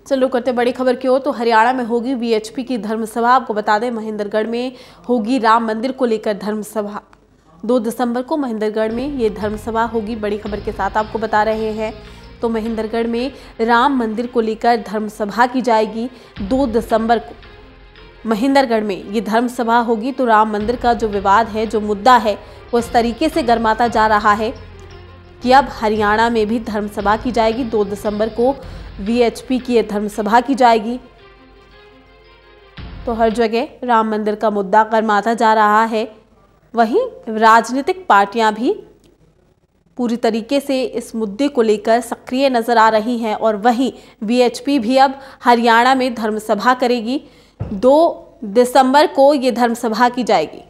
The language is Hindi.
चलो करते बड़ी खबर की ओर। तो हरियाणा में होगी वीएचपी की धर्मसभा। आपको बता दें महेंद्रगढ़ में होगी राम मंदिर को लेकर धर्मसभा। 2 दिसंबर को महेंद्रगढ़ में ये धर्मसभा होगी। बड़ी खबर के साथ आपको बता रहे हैं। तो महेंद्रगढ़ में राम मंदिर को लेकर धर्मसभा की जाएगी। 2 दिसंबर को महेंद्रगढ़ में ये धर्मसभा होगी। तो राम मंदिर का जो विवाद है, जो मुद्दा है, वो इस तरीके से गर्माता जा रहा है कि अब हरियाणा में भी धर्मसभा की जाएगी। 2 दिसंबर को वीएचपी की धर्मसभा की जाएगी। तो हर जगह राम मंदिर का मुद्दा गर्माता जा रहा है। वहीं राजनीतिक पार्टियां भी पूरी तरीके से इस मुद्दे को लेकर सक्रिय नजर आ रही हैं और वहीं वीएचपी भी अब हरियाणा में धर्मसभा करेगी। 2 दिसंबर को ये धर्मसभा की जाएगी।